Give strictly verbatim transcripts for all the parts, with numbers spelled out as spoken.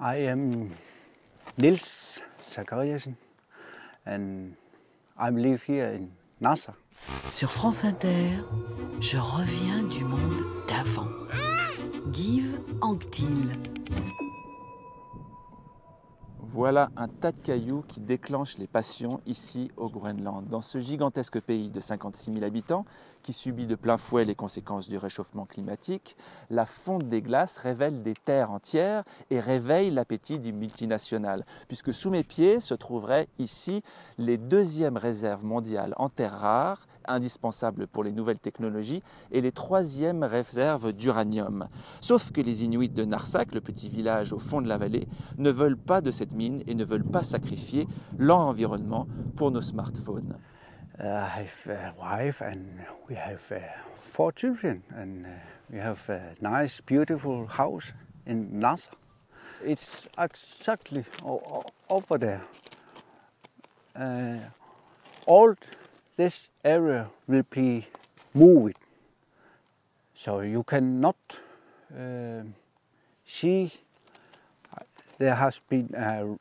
I am Niels Zachariasen and I live here in Nassau. Sur France Inter, je reviens du monde d'avant. Giv Anctil. Voilà un tas de cailloux qui déclenchent les passions ici au Groenland. Dans ce gigantesque pays de cinquante-six mille habitants qui subit de plein fouet les conséquences du réchauffement climatique, la fonte des glaces révèle des terres entières et réveille l'appétit du multinational. Puisque sous mes pieds se trouveraient ici les deuxièmes réserves mondiales en terres rares, indispensables pour les nouvelles technologies, et les troisièmes réserves d'uranium. Sauf que les Inuits de Narsak, le petit village au fond de la vallée, ne veulent pas de cette mine et ne veulent pas sacrifier leur environnement pour nos smartphones. Uh, I have a wife and we have uh, four children and uh, we have a nice, beautiful house in Nassau. It's exactly over there. Uh, all this area will be moved, so you cannot uh, see. There has been a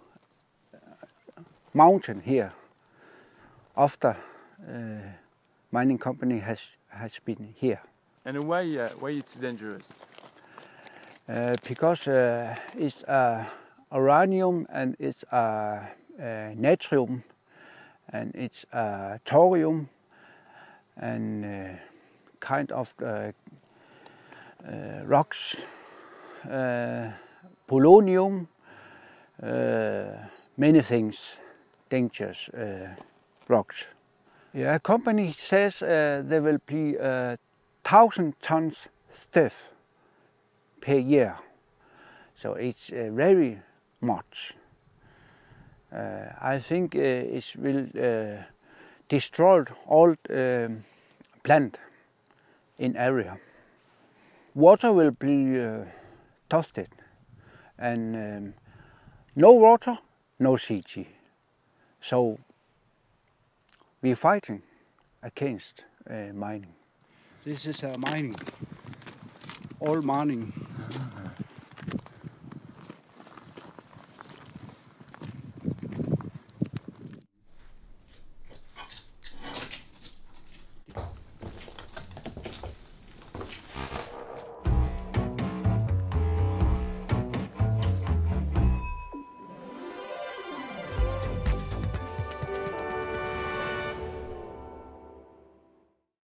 mountain here after uh, mining company has has been here. And why uh, why it's dangerous? Uh, because uh, it's uh, uranium and it's uh, uh, natrium and it's uh, thorium and uh, kind of uh, uh, rocks, uh, polonium, uh, many things, dangerous uh, rocks. Yeah, company says uh, there will be uh, thousand tons stuff per year, so it's uh, very much. Uh, I think uh, it will uh, destroy all um, plant in area. Water will be uh, toasted, and um, no water, no C G. So we're fighting against uh, mining. This is uh, mining, all mining.